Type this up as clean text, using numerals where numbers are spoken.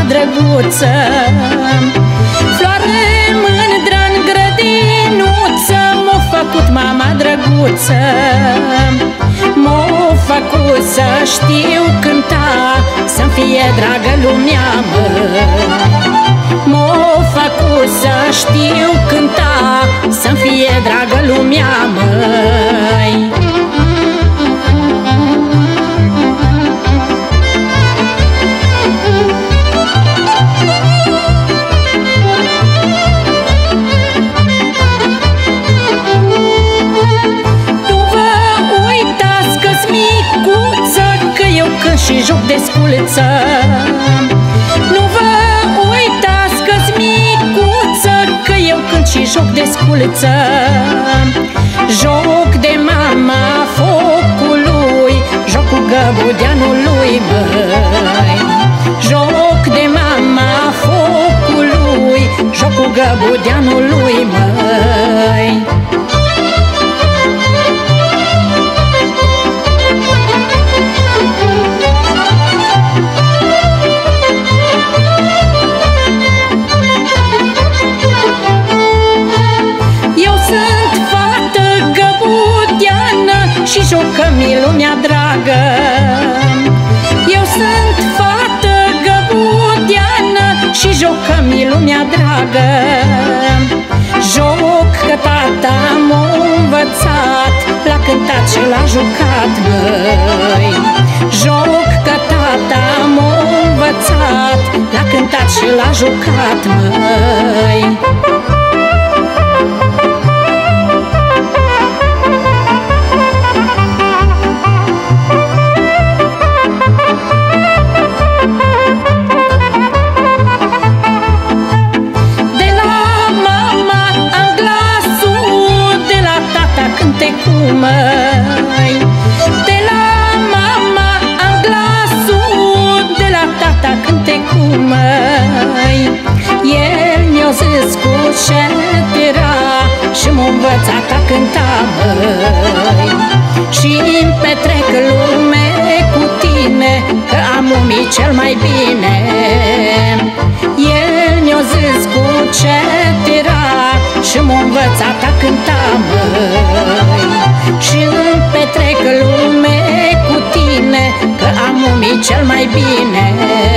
drăguță, floare mândră-n grădinuță, m-a făcut mama drăguță. M-a făcut să știu cânta, să-mi fie dragă lumea, măi. M-a făcut să știu cânta, să-mi fie dragă lumea, măi. Și joc de sculță. Nu vă uitați că-s micuță, că eu cânt și joc de sculță. Joc de mama focului, joc cu găbudeanului, măi. Joc de mama focului, joc cu găbudeanului, măi. Și jocă-mi lumea dragă. Eu sunt fată găbudeană și jocă-mi lumea dragă. Joc că tata m-a învățat, l-a cântat și l-a jucat, măi. Joc că tata m-a învățat, l-a cântat și l-a jucat, măi. Măi, de la mama am glasul, de la tata cântecul, măi. El mi-a zis cu șetera și m-a învățat a cânta, măi. Și-mi petrec lume cu tine, că am umii cel mai bine. El mi-a zis cu șetera și m-a învățat a cânta, măi. Și-mi petrec lume cu tine, că am umii cel mai bine.